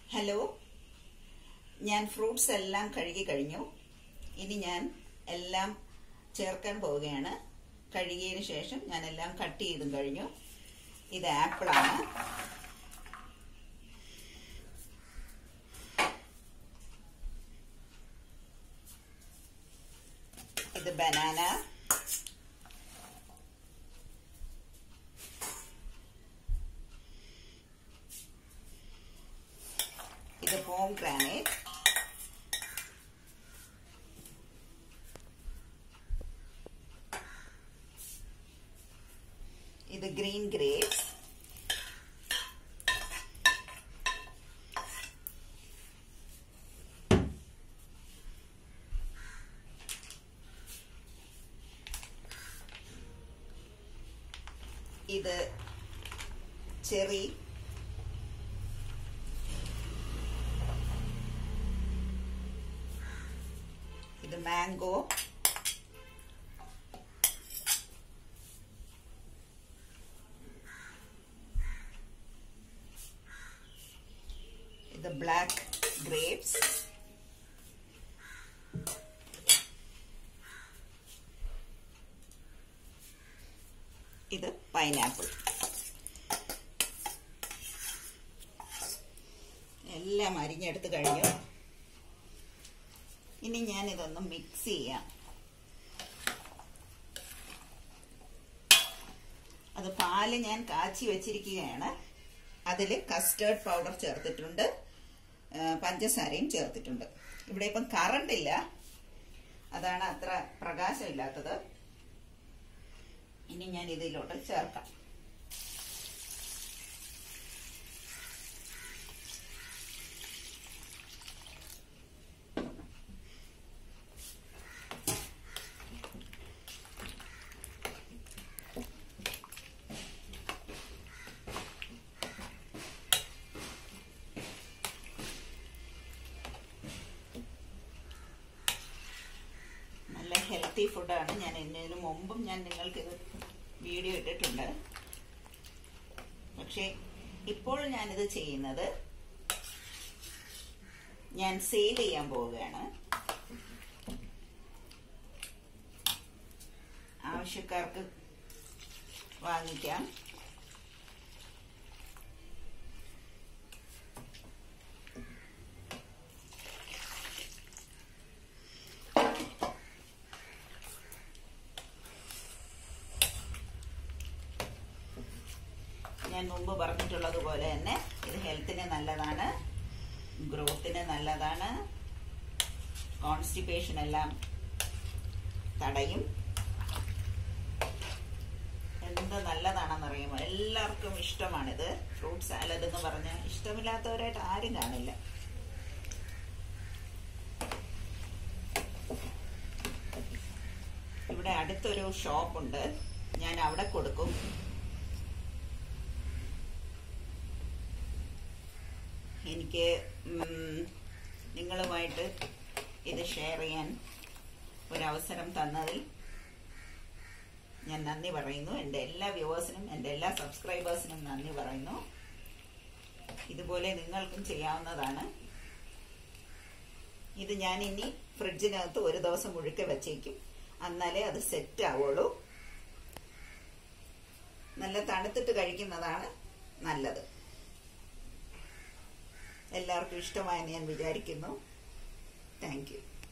Hello, ഞാൻ fruits എല്ലാം കഴുകി കഴിഞ്ഞു. ഇനി ഞാൻ എല്ലാം ചേർക്കാൻ പോവുകയാണ്. കഴുകിയതിന് ശേഷം ഞാൻ എല്ലാം കട്ട് ചെയ്തും കഴിഞ്ഞു. ഇത് ആപ്പിളാണ്, ഇത് ബനാന, ഇത് പോംഗ്രാനൈറ്റ്, ഇത് ഗ്രീൻ ഗ്രേപ്സ്, ഇത് ചെറി, ഇത് മാംഗോ, ഇത് ബ്ലാക്ക് ഗ്രേപ്സ്, ഇത് പൈനാപ്പിൾ. എല്ലാം അരിഞ്ഞെടുത്ത് കഴിഞ്ഞു. ഇനി ഞാൻ ഇതൊന്ന് മിക്സ് ചെയ്യാം. അത് പാല് ഞാൻ കാച്ചി വെച്ചിരിക്കുകയാണ്. അതിൽ കസ്റ്റേർഡ് പൗഡർ ചേർത്തിട്ടുണ്ട്, പഞ്ചസാരയും ചേർത്തിട്ടുണ്ട്. ഇവിടെ ഇപ്പം കറണ്ട് ഇല്ല, അതാണ് അത്ര പ്രകാശമില്ലാത്തത്. ഇനി ഞാൻ ഇതിലോട്ട് ചേർക്കാം. നല്ല ഹെൽത്തി ഫുഡാണ്. ഞാൻ ഇതിനു മുമ്പും ഞാൻ നിങ്ങൾക്ക് ഇത് വീഡിയോ ഇട്ടിട്ടുണ്ട്. പക്ഷേ ഇപ്പോൾ ഞാനിത് ചെയ്യുന്നത് ഞാൻ സെയിൽ ചെയ്യാൻ പോവുകയാണ്. ആവശ്യക്കാർക്ക് വാങ്ങിക്കാം. ഞാൻ മുമ്പ് പറഞ്ഞിട്ടുള്ളത് പോലെ തന്നെ ഇത് ഹെൽത്തിന് നല്ലതാണ്, ഗ്രോത്തിന് നല്ലതാണ്, കോൺസ്റ്റിപ്പേഷൻ എല്ലാം തടയും. എന്ത് നല്ലതാണെന്നറിയുമോ? എല്ലാവർക്കും ഇഷ്ടമാണിത്. ഫ്രൂട്ട് സാലഡ് എന്ന് പറഞ്ഞാൽ ഇഷ്ടമില്ലാത്തവരായിട്ട് ആരും കാണില്ല. ഇവിടെ അടുത്തൊരു ഷോപ്പുണ്ട്, ഞാൻ അവിടെ കൊടുക്കും. എനിക്ക് നിങ്ങളുമായിട്ട് ഇത് ഷെയർ ചെയ്യാൻ ഒരവസരം തന്നതിൽ ഞാൻ നന്ദി പറയുന്നു. എൻ്റെ എല്ലാ വ്യൂവേഴ്സിനും എൻ്റെ എല്ലാ സബ്സ്ക്രൈബേഴ്സിനും നന്ദി പറയുന്നു. ഇതുപോലെ നിങ്ങൾക്കും ചെയ്യാവുന്നതാണ്. ഇത് ഞാൻ ഇനി ഫ്രിഡ്ജിനകത്ത് ഒരു ദിവസം മുഴുക്കെ വെച്ചേക്കും, എന്നാലേ അത് സെറ്റ് ആവുള്ളൂ. നല്ല തണുത്തിട്ട് കഴിക്കുന്നതാണ് നല്ലത്. എല്ലാവർക്കും ഇഷ്ടമായെന്ന് ഞാൻ വിചാരിക്കുന്നു. Thank U.